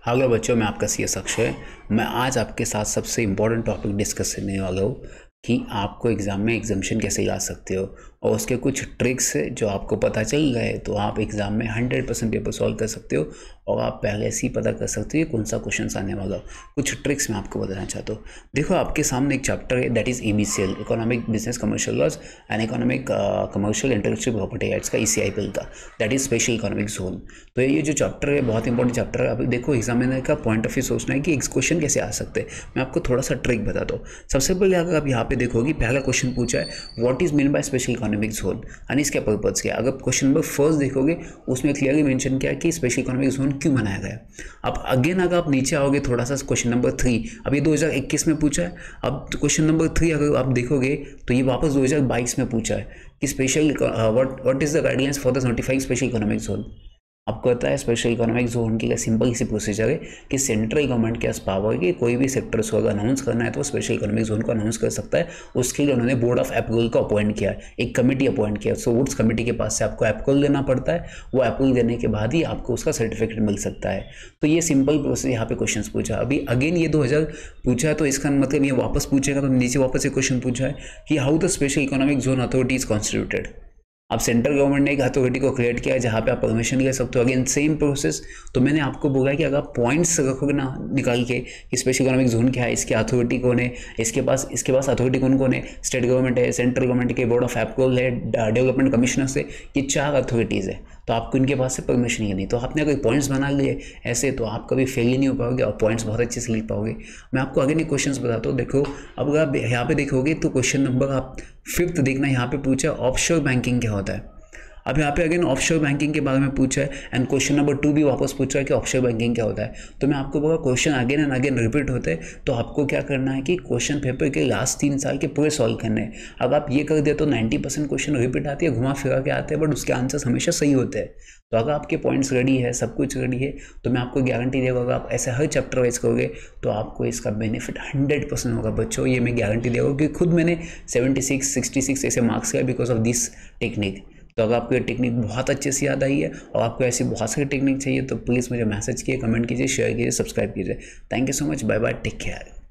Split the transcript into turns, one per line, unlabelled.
Hello बच्चों, मैं आपका सी एस अक्षय। मैं आज आपके साथ सबसे इम्पोर्टेंट टॉपिक डिस्कस करने वाला हूँ कि आपको एग्ज़ाम में एग्जामेशन कैसे ला सकते हो और उसके कुछ ट्रिक्स है जो आपको पता चल गए तो आप एग्ज़ाम में 100% पेपर सॉल्व कर सकते हो और आप पहले से ही पता कर सकते हो कौन सा क्वेश्चन आने वाला हो। कुछ ट्रिक्स मैं आपको बताना चाहता हूँ। देखो, आपके सामने एक चैप्टर है, that is EBCL, economic business commercial laws and economic commercial intellectual property rights का ECIPL का, that is special economic zone. तो ये जो चैप्टर है बहुत इंपॉर्टेंट चैप्टर है। अभी देखो, एग्जामिनर का पॉइंट ऑफ व्यू सोचना है कि एक क्वेश्चन कैसे आ सकते हैं। मैं आपको थोड़ा सा ट्रिक बताता हूँ। सबसे पहले अगर आप यहाँ पे देखोगे, पहला क्वेश्चन पूछा है what is mean by special economic zone यानी इसका पर्पज क्या है। अगर क्वेश्चन नंबर फर्स्ट देखोगे उसमें क्लियरली मेंशन किया है कि स्पेशल इकोनॉमिक जोन क्यों बनाया गया। अब अगेन अगर आप नीचे आओगे थोड़ा सा, क्वेश्चन नंबर 3 अब ये 2021 में पूछा है। अब क्वेश्चन नंबर 3 अगर आप देखोगे तो ये वापस 2022 में पूछा है कि special what is the guidelines for the notifying special economic zone. आपको पता है स्पेशल इकोनॉमिक जोन के लिए सिंपल सी प्रोसीजर है कि सेंट्रल गवर्नमेंट के पास पावर है कि कोई भी सेक्टर को अगर अनाउंस करना है तो स्पेशल इकोनॉमिक जोन को अनाउंस कर सकता है। उसके लिए उन्होंने बोर्ड ऑफ अप्रूवल को अपॉइंट किया है, एक कमेटी अपॉइंट किया। सो उस कमेटी के पास से आपको अप्रूवल देना पड़ता है। वो अप्रूवल देने के बाद ही आपको उसका सर्टिफिकेट मिल सकता है। तो ये सिंपल प्रोसेस यहाँ पे क्वेश्चन पूछा। अभी अगेन ये 2000 पूछा है तो इसका मतलब ये वापस पूछेगा तो नीचे वापस एक क्वेश्चन पूछा है कि how the special economic zone authority is constituted. अब सेंट्रल गवर्नमेंट ने एक अथॉरिटी को क्रिएट किया है जहाँ पे आप परमिशन ले सकते हो। Again same process. तो मैंने आपको बोला कि अगर पॉइंट्स रखोगे ना निकाल के कि स्पेशल इकोनॉमिक जोन क्या है, इसके अथॉरिटी कौन है, इसके पास अथॉरिटी कौन कौन है, स्टेट गवर्नमेंट है, सेंट्रल गवर्नमेंट के बोर्ड ऑफ अप्रूवल है, डेवलपमेंट कमिश्नर से, ये 4 अथॉरिटीज़ है। तो आपको इनके पास से परमिशन ही नहीं। तो आपने अगर पॉइंट्स बना लिए ऐसे तो आप कभी फेल ही नहीं हो पाओगे और पॉइंट्स बहुत अच्छे से लिख पाओगे। मैं आपको अगेन एक क्वेश्चन बताता हूँ। देखो, अब अगर आप यहाँ पे देखोगे तो क्वेश्चन नंबर आप 5th देखना, यहाँ पे पूछा ऑफशोर बैंकिंग क्या होता है। अब यहाँ पे अगेन ऑफशोर बैंकिंग के बारे में पूछा है एंड क्वेश्चन नंबर 2 भी वापस पूछ रहा है कि ऑफशोर बैंकिंग क्या होता है। तो मैं आपको बोला question again and again repeat होते हैं तो आपको क्या करना है कि क्वेश्चन पेपर के लास्ट 3 साल के पूरे सॉल्व करने हैं। अगर आप ये कर दे तो 90% क्वेश्चन रिपीट आती है, घुमा फिरा के आते हैं, बट उसके आंसर्स हमेशा सही होते हैं। तो अगर आपके पॉइंट्स रेडी है, सब कुछ रेडी है, तो मैं आपको गारंटी देगा अगर आप ऐसे हर चैप्टर वाइज करोगे तो आपको इसका बेनिफिट 100% होगा बच्चों। ये मैं गारंटी देगा क्योंकि खुद मैंने 76, 66 ऐसे मार्क्स किया बिकॉज ऑफ दिस टेक्निक। तो अगर आपको ये टेक्निक बहुत अच्छे से याद आई है और आपको ऐसी बहुत सारी टेक्निक चाहिए तो प्लीज़ मुझे मैसेज कीजिए, कमेंट कीजिए, शेयर कीजिए, सब्सक्राइब कीजिए। Thank you so much, bye bye, take care.